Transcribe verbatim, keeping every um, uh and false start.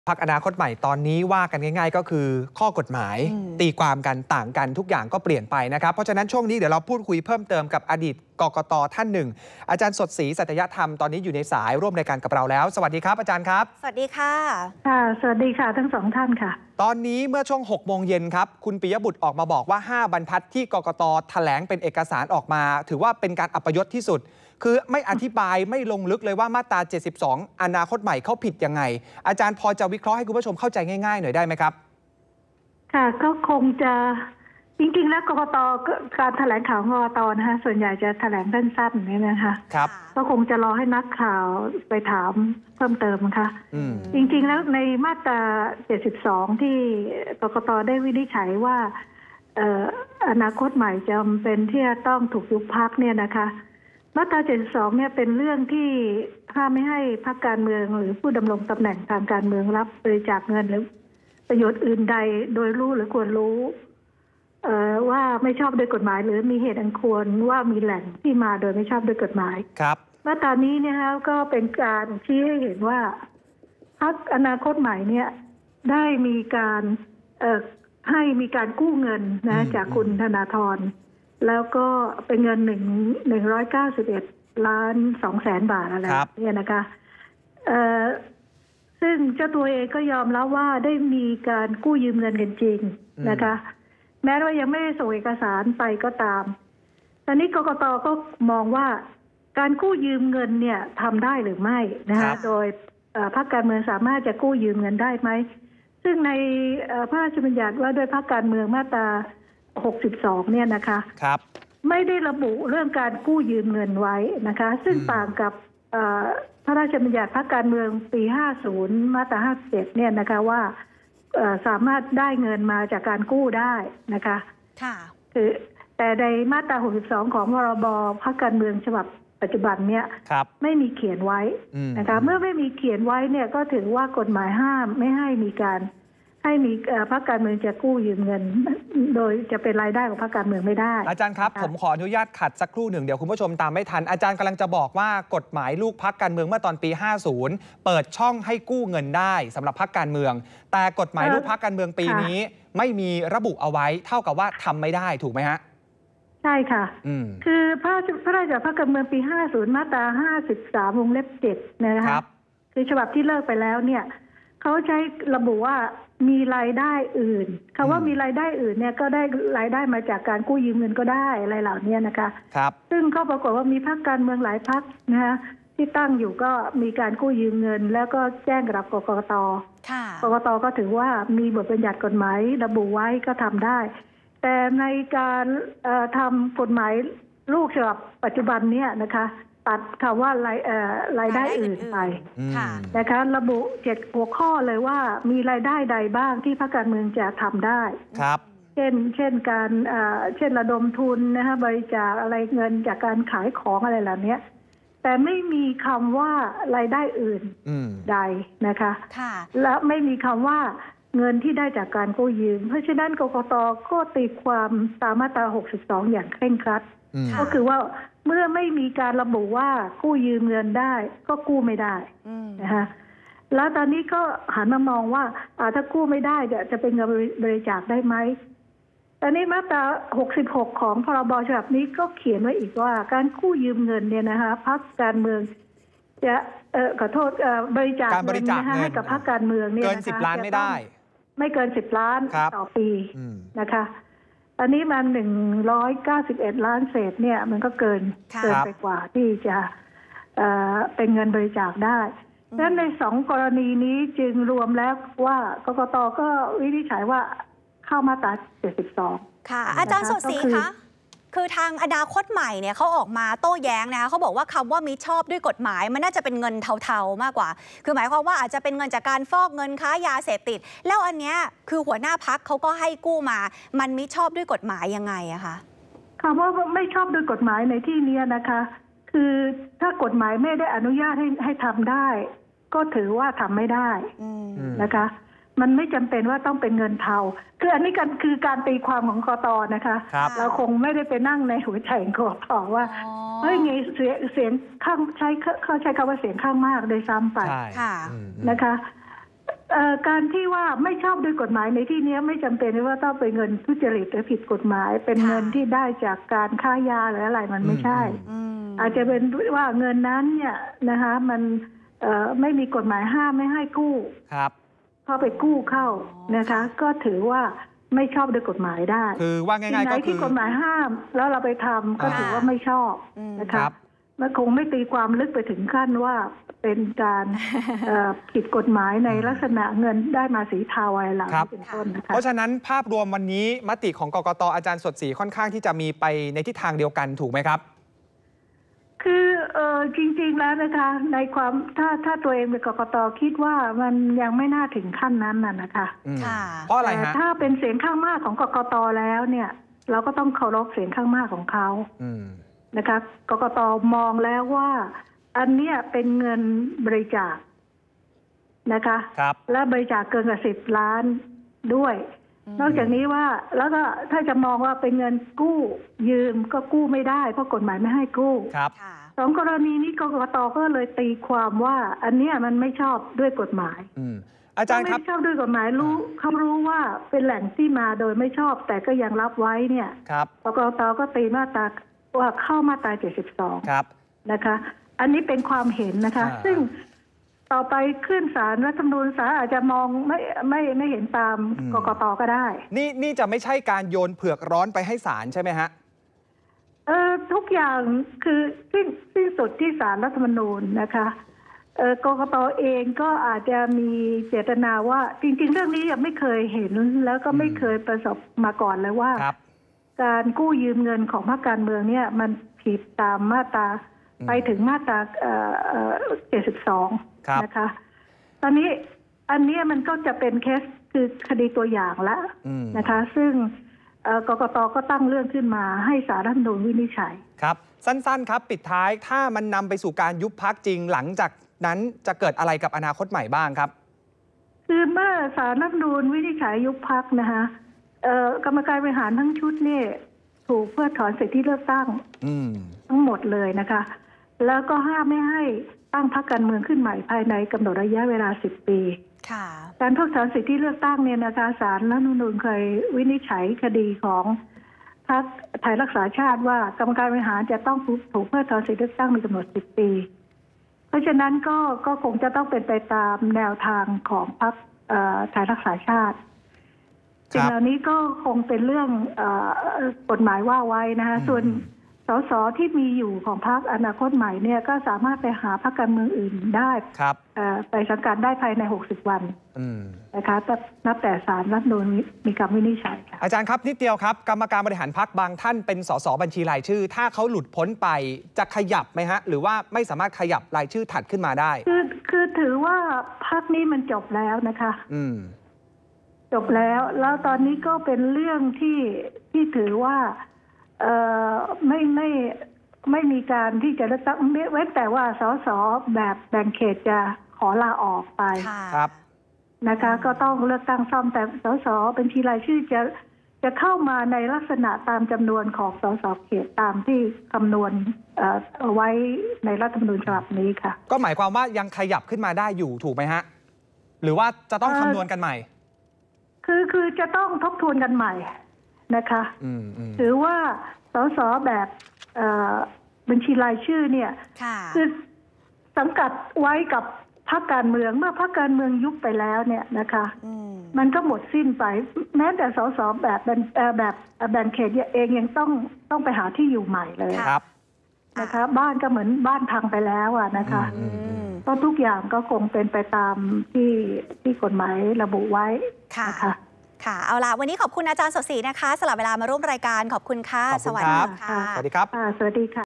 พรรคอนาคตใหม่ตอนนี้ว่ากันง่ายๆก็คือข้อกฎหมายตีความกันต่างกันทุกอย่างก็เปลี่ยนไปนะครับเพราะฉะนั้นช่วงนี้เดี๋ยวเราพูดคุยเพิ่มเติมกับอดีตกกต.ท่านหนึ่งอาจารย์สดศรีสัตยธรรมตอนนี้อยู่ในสายร่วมรายการกับเราแล้วสวัสดีครับอาจารย์ครับสวัสดีค่ะค่ะสวัสดีค่ะทั้งสองท่านค่ะตอนนี้เมื่อช่วงหกโมงเย็นครับคุณปิยบุตรออกมาบอกว่าห้าบรรทัดที่กกต.แถลงเป็นเอกสารออกมาถือว่าเป็นการอัปยศที่สุดคือไม่อธิบายไม่ลงลึกเลยว่ามาตราเจ็ดสิบสองอนาคตใหม่เขาผิดยังไงอาจารย์พอจะวิเคราะห์ให้คุณผู้ชมเข้าใจง่ายๆหน่อยได้ไหมครับค่ะก็คงจะจริงๆแล้วกกต.การแถลงข่าวกกต.นะคะส่วนใหญ่จะแถลงสั้นๆนี่นะคะครับก็คงจะรอให้นักข่าวไปถามเพิ่มเติมนะคะจริงๆแล้วในมาตราเจ็ดสิบสองที่กกต.ได้วินิจฉัยว่าเอ่ออนาคตใหม่จำเป็นที่จะต้องถูกยุบพรรคเนี่ยนะคะมาตราเจ็ดสิบสองเนี่ยเป็นเรื่องที่ห้ามไม่ให้พรรคการเมืองหรือผู้ดำรงตำแหน่งทางการเมืองรับบริจาคเงินหรือประโยชน์อื่นใดโดยรู้หรือควรรู้เอ่อว่าไม่ชอบโดยกฎหมายหรือมีเหตุอันควรว่ามีแหล่งที่มาโดยไม่ชอบโดยกฎหมายครับมาตรานี้เนี่ยฮะก็เป็นการชี้ให้เห็นว่าพรรคอนาคตใหม่เนี่ยได้มีการเอ่อให้มีการกู้เงินนะจากคุณธนาธรแล้วก็เป็นเงินหนึ่งหนึ่งร้อยเก้าสิบเอ็ดล้านสองแสนบาทอะไรเนี่ยนะคะเอ่อซึ่งเจ้าตัวเองก็ยอมรับว่าได้มีการกู้ยืมเงินกันจริงนะคะแม้ว่ายังไม่ได้ส่งเอกสารไปก็ตามตอนนี้กกต.ก็มองว่าการกู้ยืมเงินเนี่ยทำได้หรือไม่นะคะโดยพรรคการเมืองสามารถจะกู้ยืมเงินได้ไหมซึ่งในพระราชบัญญัติว่าด้วยพรรคการเมืองมาตราหกสิบสองเนี่ยนะคะครับไม่ได้ระบุเรื่องการกู้ยืมเงินไว้นะคะซึ่งต่างกับพระราชบัญญัติพรรคการเมืองปีห้าสิบมาตราห้าสิบเจ็ดเนี่ยนะคะว่าสามารถได้เงินมาจากการกู้ได้นะคะค่ะคือแต่ในมาตราหกสิบสองของพรบพรรคการเมืองฉบับปัจจุบันเนี่ยไม่มีเขียนไว้นะคะเมื่อไม่มีเขียนไว้เนี่ยก็ถือว่ากฎหมายห้ามไม่ให้มีการให้มีพรรคการเมืองจะกู้ยืมเงินโดยจะเป็นรายได้ของพรรคการเมืองไม่ได้อาจารย์ครับผมขออนุญาตขัดสักครู่หนึ่งเดี๋ยวคุณผู้ชมตามไม่ทันอาจารย์กำลังจะบอกว่ากฎหมายลูกพรรคการเมืองเมื่อตอนปีห้าสิบเปิดช่องให้กู้เงินได้สำหรับพรรคการเมืองแต่กฎหมายลูกพรรคการเมืองปีนี้ไม่มีระบุเอาไว้เท่ากับว่าทำไม่ได้ถูกไหมฮะใช่ค่ะคือพระพระราชบัญญัติพรรคการเมืองปีห้าสิบมาตราห้าสิบสามวงเล็บเจ็ดนะคะคือฉบับที่เลิกไปแล้วเนี่ยเขาใช้ระบุว่ามีรายได้อื่นคำว่ามีรายได้อื่นเนี่ยก็ได้รายได้มาจากการกู้ยืมเงินก็ได้อะไรเหล่านี้นะคะครับซึ่งก็ปรากฏว่ามีพรรคการเมืองหลายพรรคนะคะที่ตั้งอยู่ก็มีการกู้ยืมเงินแล้วก็แจ้งกับกกต.กกต.ก็ถือว่ามีบทบัญญัติกฎหมายระบุไว้ก็ทำได้แต่ในการทำกฎหมายลูกฉบับปัจจุบันเนี่ยนะคะตัดคำว่ารายรายได้อื่นไปนะคะระบุเจ็ดหัวข้อเลยว่ามีรายได้ใดบ้างที่พรรคการเมืองจะทำได้ครับเช่นเช่นการเช่นระดมทุนนะคะบริจาคอะไรเงินจากการขายของอะไรเหล่านี้แต่ไม่มีคำว่ารายได้อื่นใดนะคะและไม่มีคำว่าเงินที่ได้จากการกู้ยืมเพราะฉะนั้นกกต.ก็ตีความตามมาตราหกสิบสองอย่างเคร่งครัดก็คือว่าเมื่อไม่มีการระบุว่ากู้ยืมเงินได้ก็กู้ไม่ได้นะคะแล้วตอนนี้ก็หันมามองว่าถ้ากู้ไม่ได้จะเป็นเงินบริจาคได้ไหมตอนนี้มาตราหกสิบหกของพรบฉบับนี้ก็เขียนไว้อีกว่าการกู้ยืมเงินเนี่ยนะคะพรรคการเมืองจะเอ่อขอโทษเอ่อบริจาคเงินนะคะให้กับพรรคการเมืองเนี่ยนะคะเกินสิบล้านไม่ได้ไม่เกินสิบล้านต่อปีนะคะอันนี้มันหนึ่งร้อยเก้าสิบเอ็ดล้านเศษเนี่ยมันก็เกินเกินไปกว่าที่จะเอ่อเป็นเงินบริจาคได้ดังนั้นในสองกรณีนี้จึงรวมแล้วว่ากกต.ก็วินิจฉัยว่าเข้ามาตราเจ็ดสิบสองค่ะอาจารย์สดศรีคะคือทางอนาคตใหม่เนี่ยเขาออกมาโต้แย้งนะคะเขาบอกว่าคำว่ามิชอบด้วยกฎหมายมันน่าจะเป็นเงินเทาๆมากกว่าคือหมายความว่าอาจจะเป็นเงินจากการฟอกเงินค้ายาเสพติดแล้วอันเนี้ยคือหัวหน้าพรรคเขาก็ให้กู้มามันมิชอบด้วยกฎหมายยังไงอะคะคำว่าไม่ชอบด้วยกฎหมายในที่นี้นะคะคือถ้ากฎหมายไม่ได้อนุญาตให้ให้ทำได้ก็ถือว่าทำไม่ได้นะคะมันไม่จำเป็นว่าต้องเป็นเงินเทาคืออันนี้กันคือการตีความของกต.นะคะเราคงไม่ได้ไปนั่งในหัวใจของกต.ว่าเฮ้ยไงเสียงเสียงข้างใช้เขาใช้คำว่าเสียงข้างมากโดยซ้ำไปนะคะเอ่อการที่ว่าไม่ชอบด้วยกฎหมายในที่นี้ไม่จำเป็นว่าต้องเป็นเงินทุจริตหรือผิดกฎหมาย เป็นเงินที่ได้จากการค้ายาหรืออะไรมันไม่ใช่อาจจะเป็นว่าเงินนั้นเนี่ยนะคะมันเอ่อไม่มีกฎหมายห้ามไม่ให้กู้ครับเข้าไปกู้เข้านะคะก็ถือว่าไม่ชอบด้วยกฎหมายได้คือว่าง่ายๆก็คือที่กฎหมายห้ามแล้วเราไปทำก็ถือว่าไม่ชอบนะคะมันคงไม่ตีความลึกไปถึงขั้นว่าเป็นการผิดกฎหมายในลักษณะเงินได้มาสีเทาอะไรเหล่านี้เป็นต้นนะคะเพราะฉะนั้นภาพรวมวันนี้มติของกกต.อาจารย์สดศรีค่อนข้างที่จะมีไปในทิศทางเดียวกันถูกไหมครับคือเออจริงๆแล้วนะคะในความถ้าถ้าตัวเองเป็นกกต.คิดว่ามันยังไม่น่าถึงขั้นนั้นน่ะนะคะเพราะอะไรฮะถ้าเป็นเสียงข้างมากของกกต.แล้วเนี่ยเราก็ต้องเคารพเสียงข้างมากของเขานะคะกกต.มองแล้วว่าอันเนี้ยเป็นเงินบริจาคนะคะและบริจาคเกินกว่าสิบล้านด้วยนอกจากนี้ว่าแล้วก็ถ้าจะมองว่าเป็นเงินกู้ยืมก็กู้ไม่ได้เพราะกฎหมายไม่ให้กู้สองกรณีนี้กกต.ก็เลยตีความว่าอันเนี้ยมันไม่ชอบด้วยกฎหมายอาจารย์ครับไม่ชอบด้วยกฎหมายรู้เขารู้ว่าเป็นแหล่งที่มาโดยไม่ชอบแต่ก็ยังรับไว้เนี่ยกกต.ก็ตีมาตราว่าเข้ามาตราเจ็ดสิบสองนะคะอันนี้เป็นความเห็นนะคะซึ่งต่อไปขึ้นศาลรัฐธรรมนูญศาลอาจจะมองไม่ไม่ไม่เห็นตามกกต.ก็ได้นี่นี่จะไม่ใช่การโยนเผือกร้อนไปให้ศาลใช่ไหมฮะเออทุกอย่างคือสิ้นสิ้นสุดที่ศาลรัฐธรรมนูญนะคะเออกกต.เองก็อาจจะมีเจตนาว่าจริงๆเรื่องนี้ยังไม่เคยเห็นแล้วก็ไม่เคยประสบมาก่อนเลยว่าการกู้ยืมเงินของพรรคการเมืองเนี่ยมันผิดตามมาตราไปถึงมาตราเจ็ดสิบสองนะคะตอนนี้อันนี้มันก็จะเป็นเคสคือคดีตัวอย่างแล้วนะคะซึ่งกกต.ก็ตั้งเรื่องขึ้นมาให้ศาลรัฐธรรมนูญวินิจฉัยครับสั้นๆครับปิดท้ายถ้ามันนำไปสู่การยุบพรรคจริงหลังจากนั้นจะเกิดอะไรกับอนาคตใหม่บ้างครับคือเมื่อศาลรัฐธรรมนูญวินิจฉัยยุบพรรคนะคะกรรมการบริหารทั้งชุดนี่ถูกเพิกถอนสิทธิเลือกตั้งทั้งหมดเลยนะคะแล้วก็ห้ามไม่ให้ตั้งพรรคการเมืองขึ้นใหม่ภายในกำหนดระยะเวลาสิบปีการเพิกถอนสิทธิเลือกตั้งเนี่ยนะคะศาลรัฐธรรมนูญเคยวินิจฉัยคดีของพรรคไทยรักษาชาติว่ากรรมการบริหารจะต้องถูกเพิกถอนสิทธิเลือกตั้งในกำหนดสิบปีเพราะฉะนั้นก็ก็คงจะต้องเป็นไปตามแนวทางของพรรคไทยรักษาชาติสิ่งเหล่านี้ก็คงเป็นเรื่องกฎหมายว่าไว้นะคะส่วนสสที่มีอยู่ของพรรคอนาคตใหม่เนี่ยก็สามารถไปหาพรรคการเมืองอื่นได้ไปสังกัดได้ภายในหกสิบวันนะคะนับแต่ศาลรัฐธรรมนูญมีคำวินิจฉัยค่ะอาจารย์ครับนิดเดียวครับกรรมการบริหารพรรคบางท่านเป็นสสบัญชีรายชื่อถ้าเขาหลุดพ้นไปจะขยับไหมฮะหรือว่าไม่สามารถขยับรายชื่อถัดขึ้นมาได้คือคือถือว่าพรรคนี้มันจบแล้วนะคะอืมจบแล้วแล้วตอนนี้ก็เป็นเรื่องที่ที่ถือว่าเอ่อไม่ไม่ไม่มีการที่จะเลือกตั้งเว้นแต่ว่าสสแบบแบ่งเขตจะขอลาออกไปครับนะคะก็ต้องเลือกตั้งซ่อมแต่สสเป็นที่รายชื่อจะจะเข้ามาในลักษณะตามจำนวนของสสเขตตามที่คำนวณเอาไว้ในรัฐธรรมนูญฉบับนี้ค่ะก็หมายความว่ายังขยับขึ้นมาได้อยู่ถูกไหมฮะหรือว่าจะต้องคำนวณกันใหม่คือคือจะต้องทบทวนกันใหม่นะคะถือว่าสสแบบบัญชีรายชื่อเนี่ยคือสังกัดไว้กับพรรคการเมืองเมื่อพรรคการเมืองยุบไปแล้วเนี่ยนะคะมันก็หมดสิ้นไปแม้แต่สสแบบแบบแบ่งเขตเองยังต้องต้องไปหาที่อยู่ใหม่เลยนะคะบ้านก็เหมือนบ้านพังไปแล้วอ่ะนะคะเพราะทุกอย่างก็คงเป็นไปตามที่ที่กฎหมายระบุไว้นะคะค่ะเอาล่ะวันนี้ขอบคุณอาจารย์สดศรีนะคะสละเวลามาร่วมรายการขอบคุณค่ะสวัสดีค่ะสวัสดีครับสวัสดีค่ะ